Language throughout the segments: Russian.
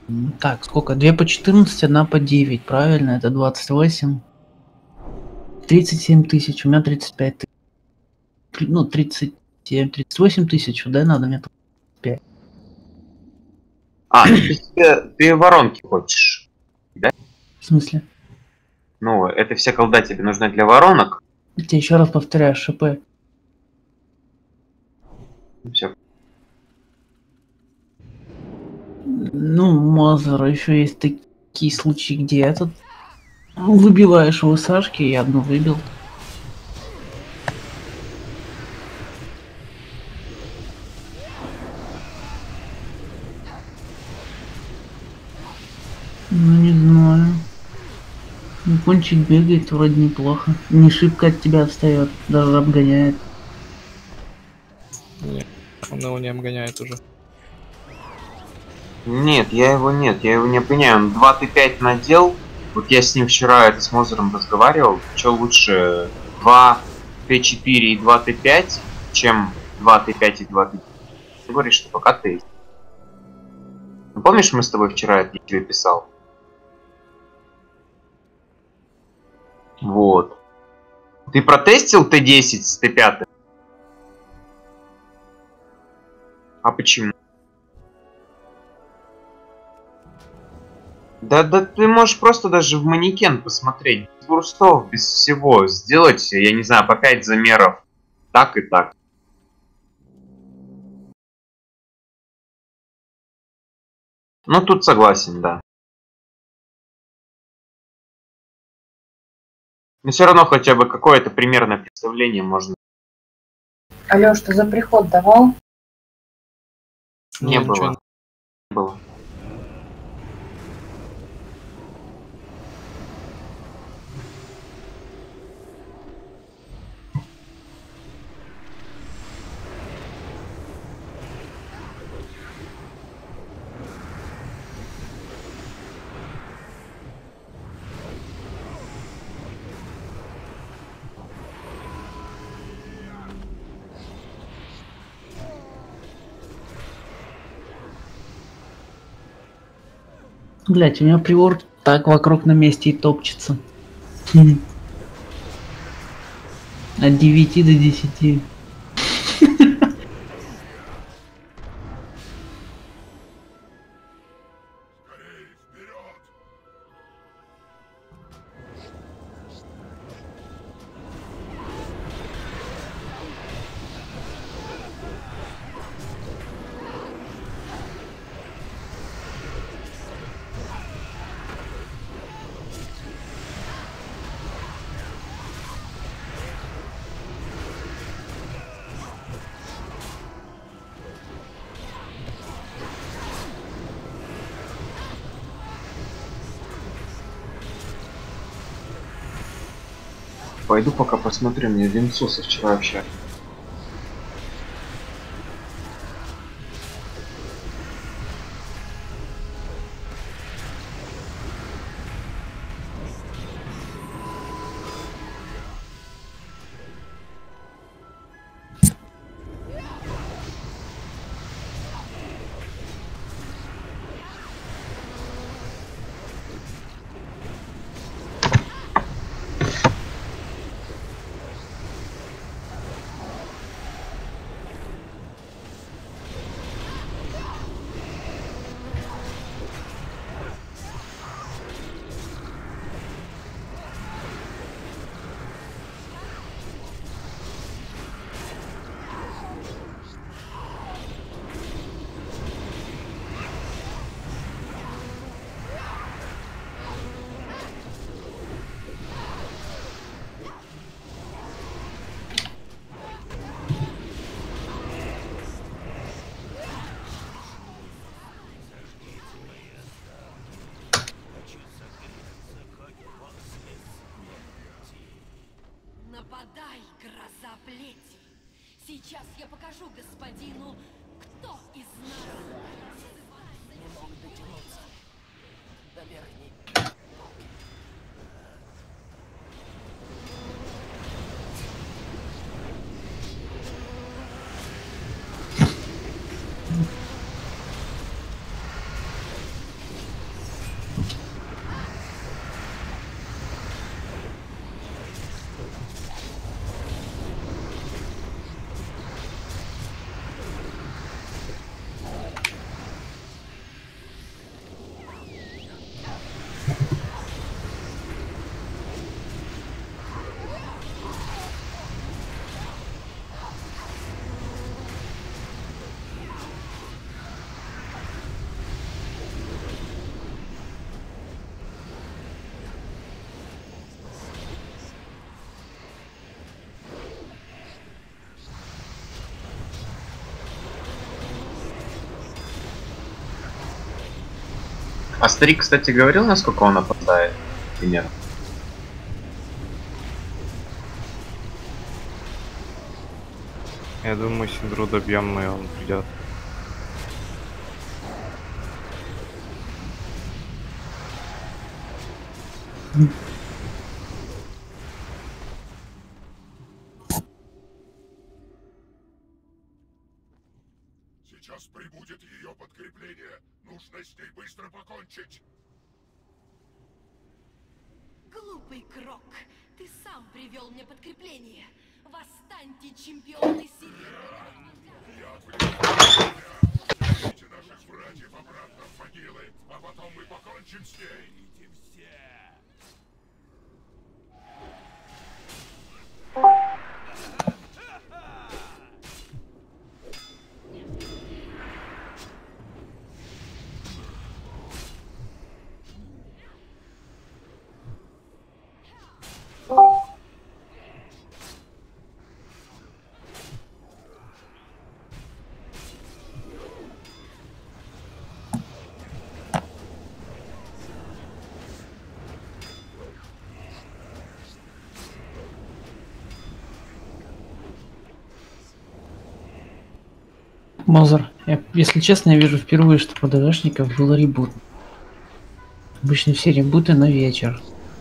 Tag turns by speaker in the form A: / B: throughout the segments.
A: Так, сколько? 2 по 14, 1 по 9, правильно? Это 28. 37 тысяч, у меня 35 тысяч. Ну, 37, 38 тысяч, да, надо мне 5.
B: А, ну ты воронки хочешь, да?
A: В смысле?
B: Ну, эта вся колда тебе нужна для воронок.
A: Я тебе еще раз повторяю, ШП.
B: Все.
A: Ну, Мазер, еще есть такие случаи, где этот выбиваешь его Сашки, я одну выбил. Ну, не знаю. Ну, Кончик бегает вроде неплохо. Не шибко от тебя отстает, даже обгоняет.
C: Нет, он его не обгоняет уже.
B: Нет, я его не обгоняю. Он 2 Т5 надел. Вот я с ним вчера это с Мозером разговаривал. Что лучше 2 Т4 и 2 Т5, чем 2 Т5 и 2 Т4? Ты говоришь, что пока ты. Ну, помнишь, мы с тобой вчера это тебе писал? Вот. Ты протестил Т10 с Т5? А почему? Да ты можешь просто даже в манекен посмотреть. Без бурстов, без всего. Сделать, я не знаю, по 5 замеров. Так и так. Ну, тут согласен, да. Но все равно хотя бы какое-то примерное представление можно.
D: Алёш, ты за приход давал?
B: Не
C: Ничего
B: было. Не было.
A: Блять, у меня приворд так вокруг на месте и топчется. От 9 до 10.
B: Пойду пока посмотрю, мне Винцо со вчера вообще.
E: Нападай, гроза плети! Сейчас я покажу господину, кто из нас
F: Не мог дотянуться до верхней.
B: А старик, кстати, говорил, насколько он опоздает? Примерно.
G: Я думаю, Синдру добьем, и он придет.
H: Сейчас прибудет ее подкрепление. Нужно с ней быстро покончить.
E: Глупый Крок, ты сам привел мне подкрепление. Восстаньте, чемпионы Северного.
H: Я отвлеку тебя. Ведите наших братьев обратно в могилы, а потом мы покончим с ней. Идите все.
A: Мозер, если честно, я вижу впервые, что по ДВшников был ребут. Обычно все ребуты на вечер.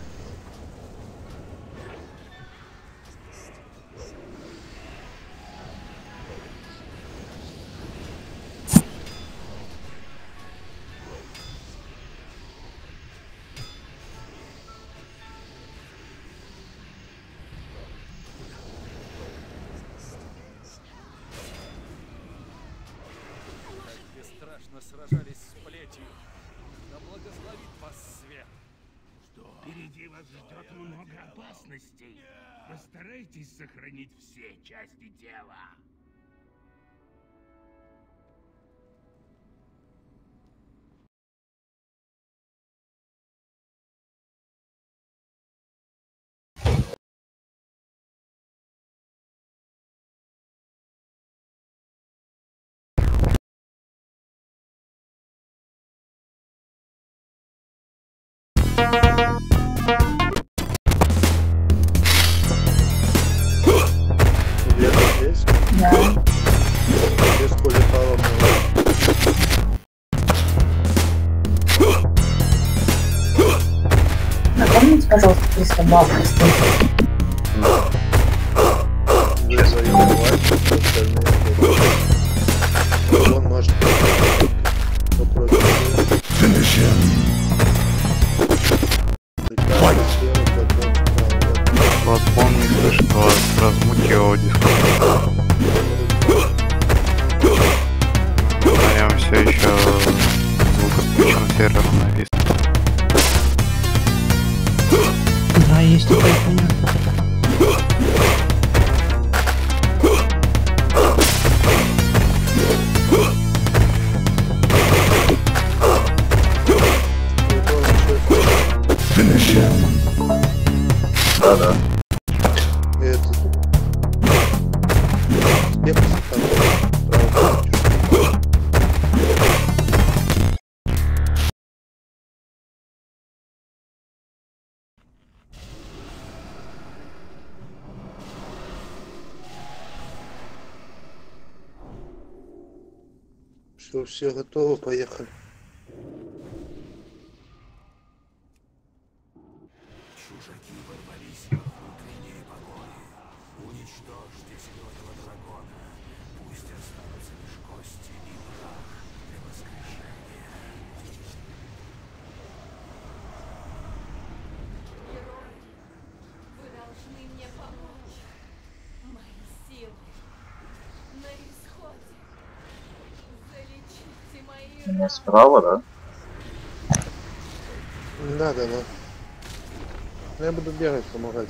F: Бесстрашно сражались с плетью. Да благословит вас свет.
H: Впереди вас ждет много опасностей. Постарайтесь сохранить все части тела.
I: Где-то здесь?
D: Да.
I: Без полетала
D: Напомните, пожалуйста, 300 баллов.
I: не завоевать, остальные он может попросить.
G: Платформ не слышит вас, размуть его дискорд. На нем все еще звук отключен, сервер навис.
A: Да, есть такое, понятно.
I: Да-да. Это... все готово, поехали.
H: Чужаки ворвались в внутренние покои. Уничтожьте зеленого дракона. Пусть останутся лишь кости и прах для воскрешения.
E: Герои, вы должны мне помочь. Мои силы на исходе. Залечите мои
B: У меня
E: раны.
B: справа, да?
I: Да. Я буду бегать, помогать.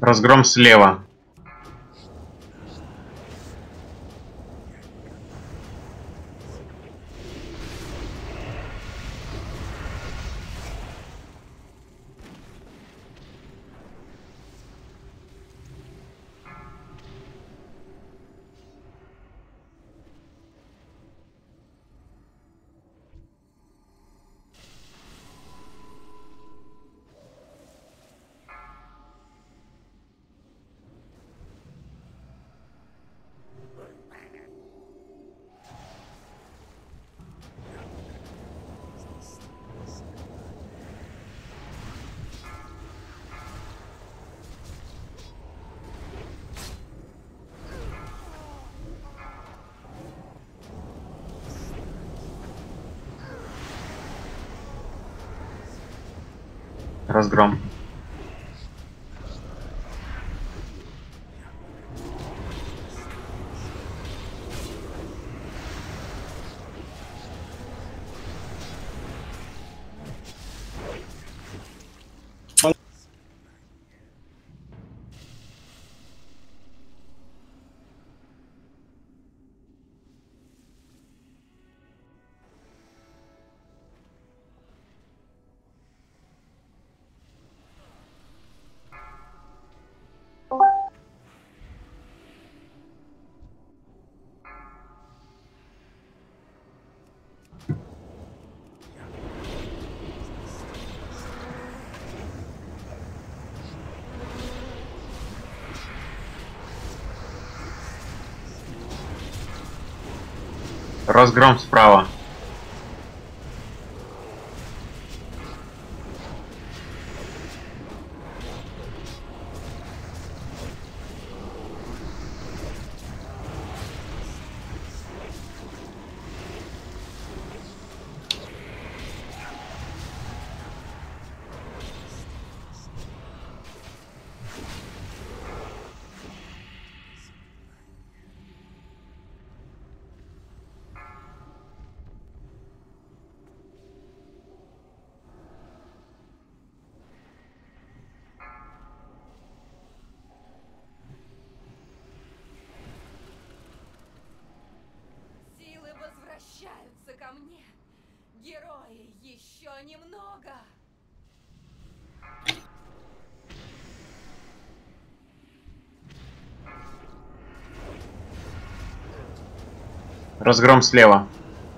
B: Разгром слева. Разгром. Разгром справа.
E: Силы возвращаются ко мне. Герои, еще немного.
B: Разгром слева.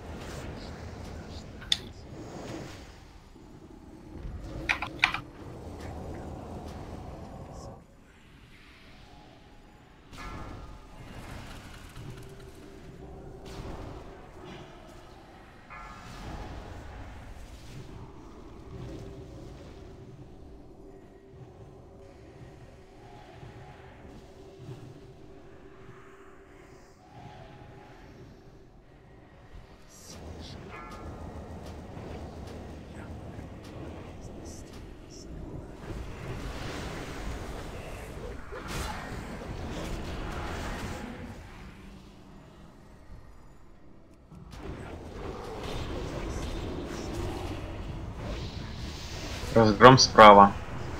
B: Разгром справа.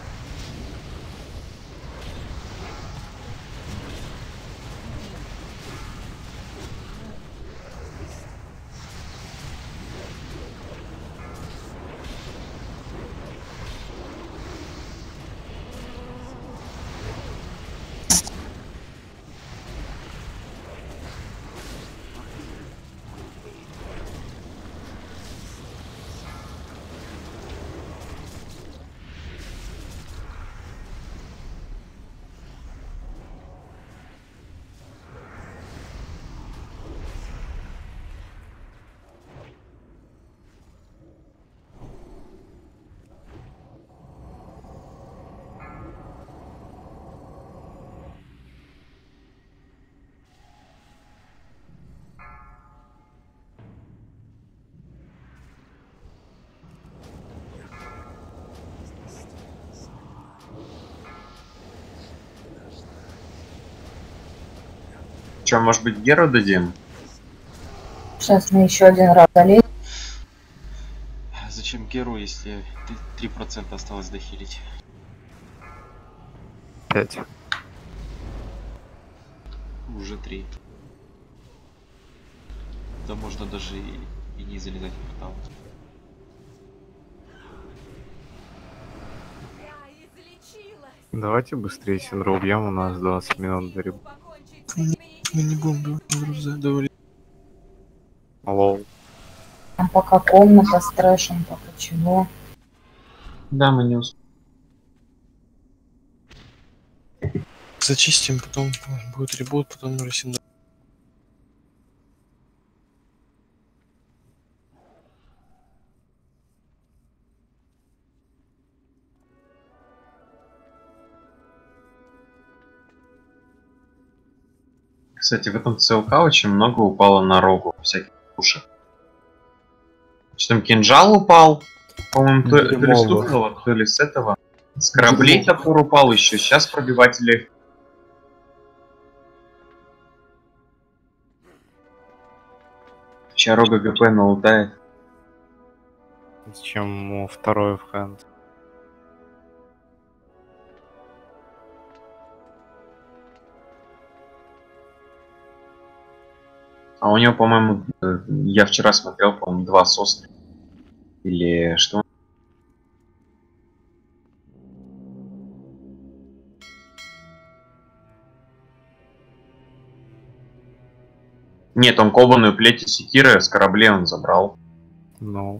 B: Че, может быть, Геру дадим?
D: Сейчас мы еще один раз залезем.
J: Зачем Геру, если 3% осталось дохилить?
G: 5.
J: Уже 3. Да можно даже и не залезать в портал.
G: Давайте быстрее Синдра убьем, у нас 20 минут до реб.
C: Мы не будем груза довалить.
G: Лол.
D: Там пока комната с трэшем, пока чего.
B: Да, мы не успели.
C: Зачистим, потом будет ребут, потом уже Синдра.
B: Кстати, в этом ЦЛК очень много упало на рогу всяких пушек. Что там, кинжал упал? По-моему, то ли с Тухлого, то ли с этого. С кораблей топор упал еще. Сейчас пробиватели. Сейчас рога ГП налутает.
G: Зачем ему второй в хэнд?
B: А у него, по-моему, я вчера смотрел, по-моему, 2 состра. Или что? Нет, он кованую плеть и секиры с кораблей он забрал.
G: Ну.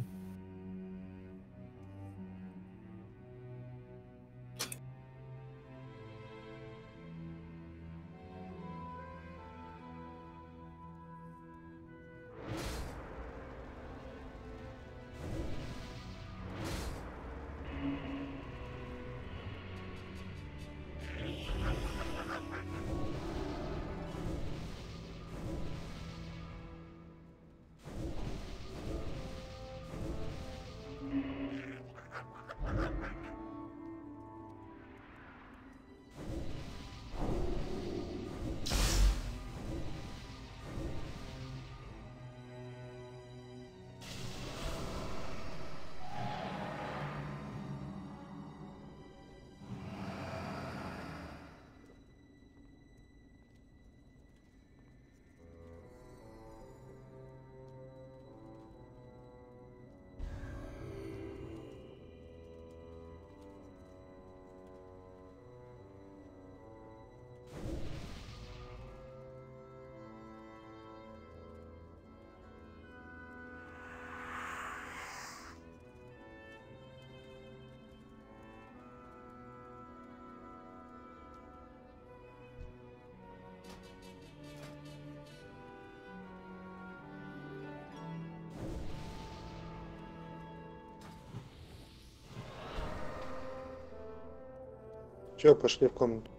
I: Че, пошли в комнату.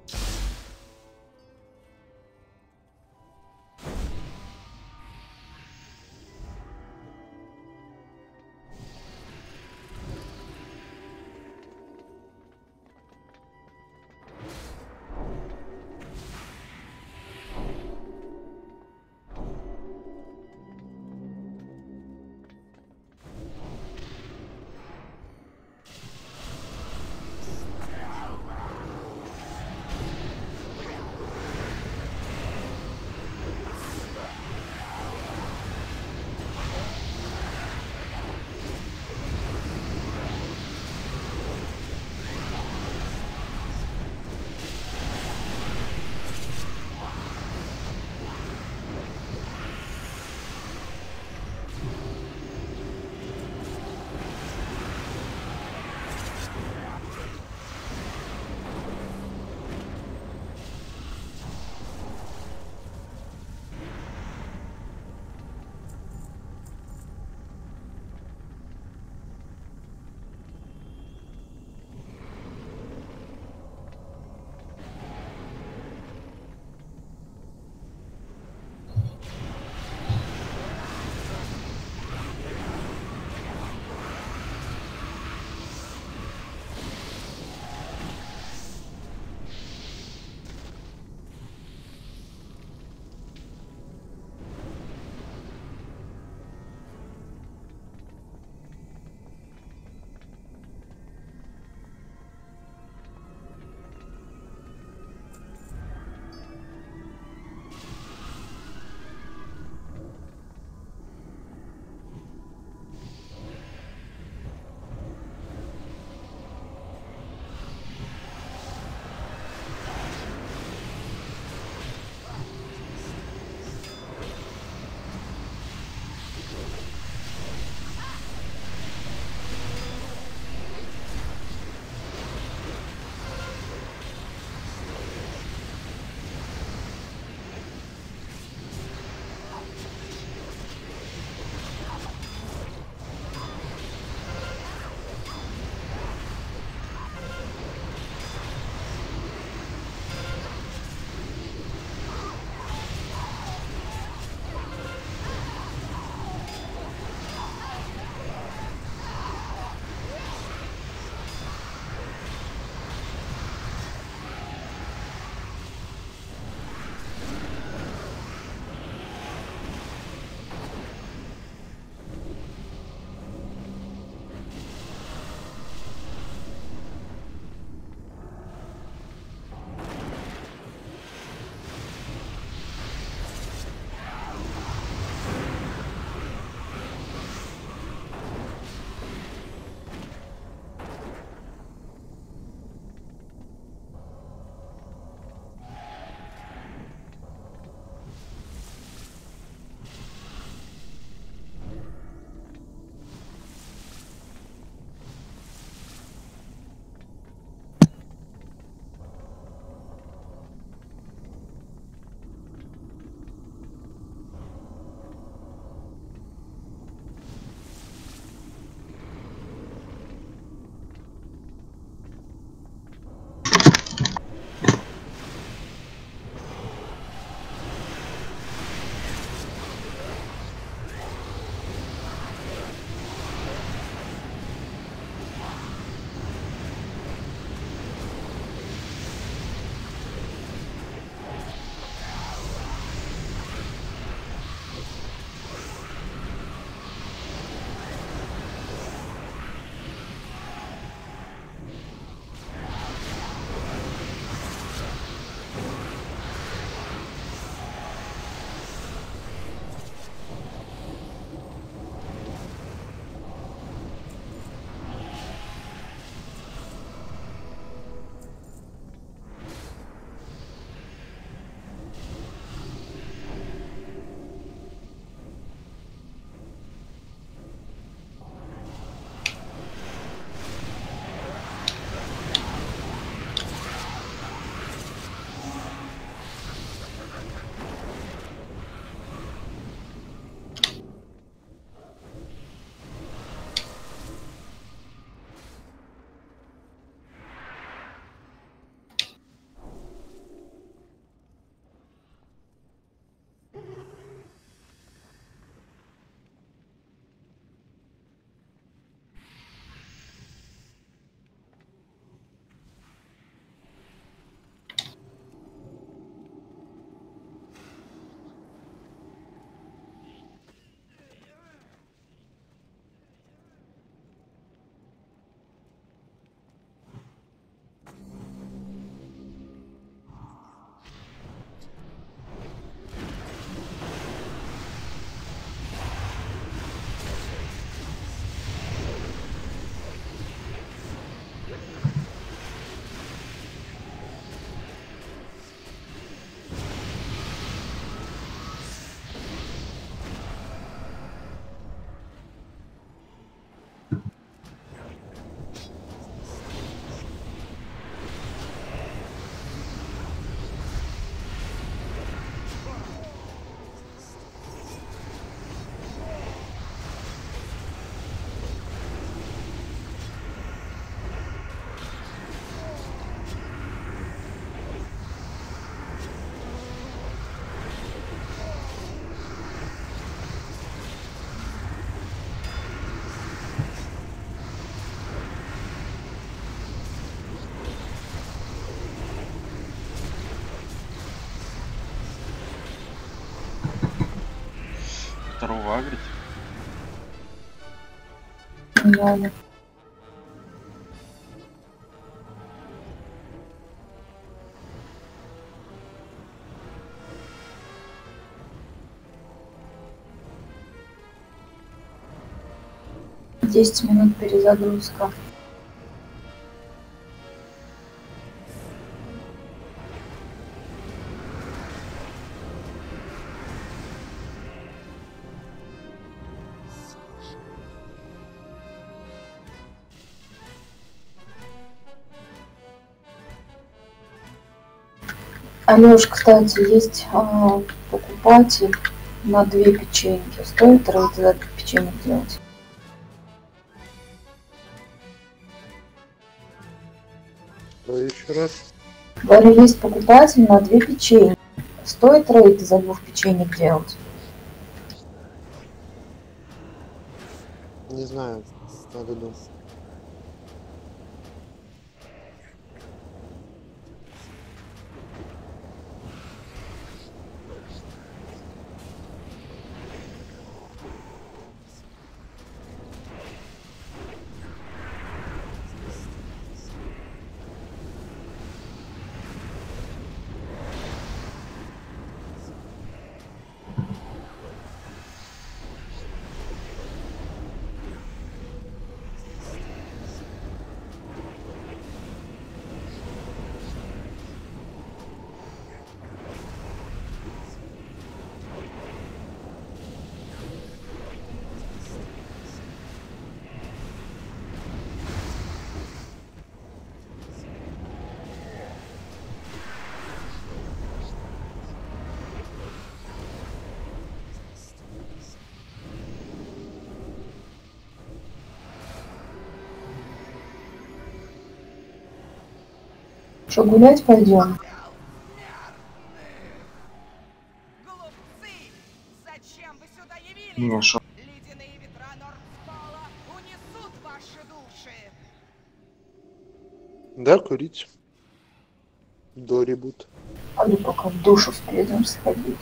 J: Кого агрить?
D: Надо. Десять минут перезагрузка. Алёш, кстати, есть покупатель на 2 печеньки. Стоит рейд за печенье делать?
I: Еще раз.
D: Говорю, есть покупатель на 2 печеньки. Стоит рейд за 2 печенек делать?
I: Не знаю, надо думать.
D: Что, гулять пойдем?
E: Глупцы! Зачем вы сюда явились?
B: Не, шо.
E: Ледяные ветра Нордпола унесут ваши души!
I: Да, курить. До ребут.
D: Пойду пока в душ успеем сходить.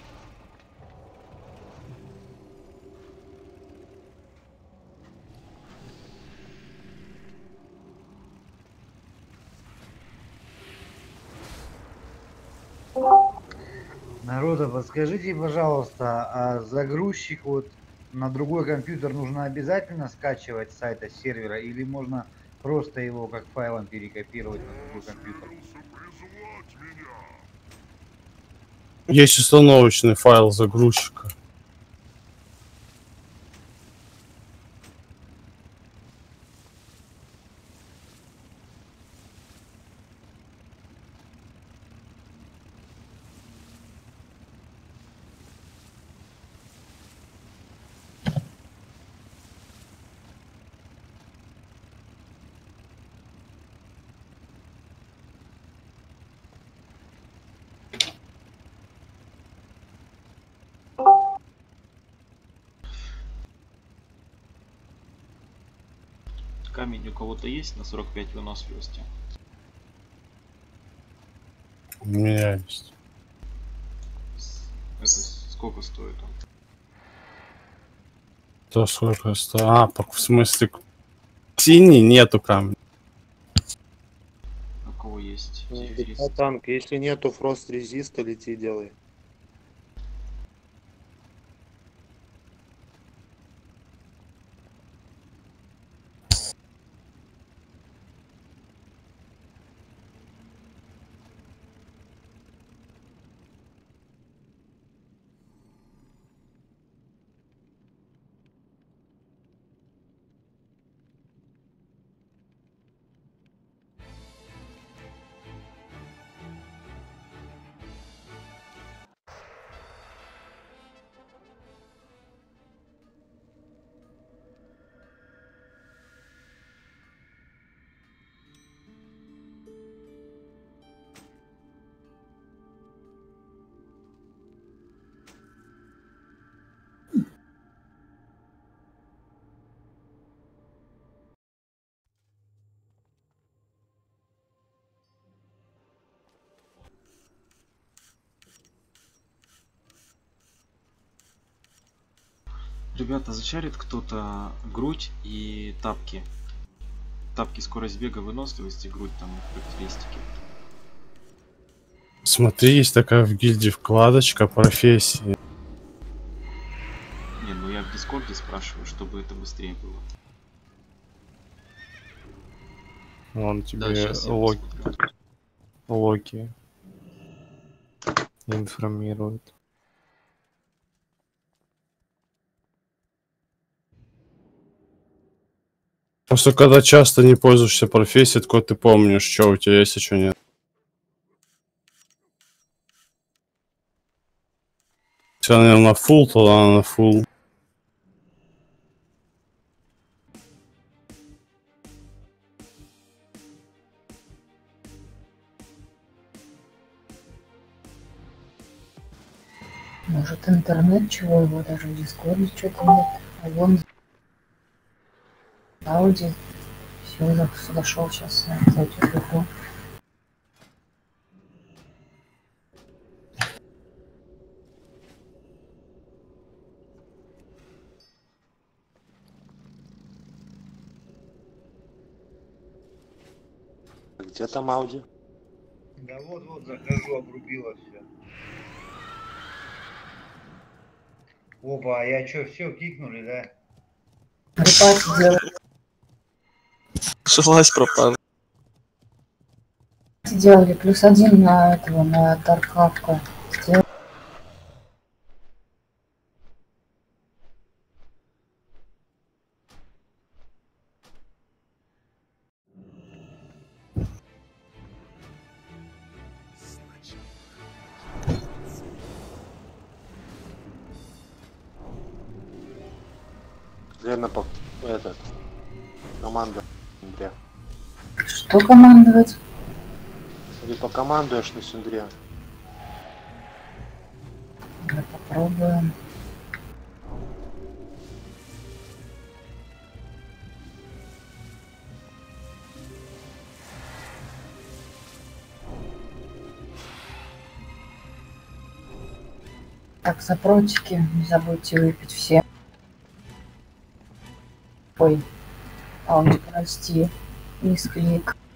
K: Народа, подскажите, пожалуйста, а загрузчик вот на другой компьютер нужно обязательно скачивать с сайта сервера или можно просто его как файлом перекопировать на другой компьютер?
C: Есть установочный файл загрузчика.
J: Камень у кого-то есть на 45 выносливости?
C: У меня есть.
J: Это сколько стоит он?
C: То сколько стоит? А, в смысле, синий нету камня.
J: У кого есть?
I: А танк, если нету фрост резиста, лети делай.
J: Ребята, зачарит кто-то грудь и тапки. Тапки, скорость бега, выносливость и грудь, там характеристики.
C: Смотри, есть такая в гильдии вкладочка профессии.
J: Не, ну я в Дискорде спрашиваю, чтобы это быстрее было.
C: Вон тебе
J: Да, щас я
C: логи.
J: посмотрю.
C: Логи информируют. Просто когда часто не пользуешься профессией, такой ты помнишь, что у тебя есть, а что нет. Если она на full, то она на full.
D: Может интернет чего, его даже в Дискорде что-то нет. А вон Ауди. Все, зашел сейчас зайти в игру.
I: Где там Ауди?
K: Да вот захожу, обрубило все. Опа, а я что, все кикнули, да?
D: Репати делали.
L: Жилась пропала.
D: Делали +1 на этого, на Таркавка.
I: Наверное, этот команда. Синдре.
D: Что командовать?
I: Или покомандуешь на Синдре.
D: Давай попробуем. Так, запротики, не забудьте выпить все. Ой, Ауди, прости, мисклик.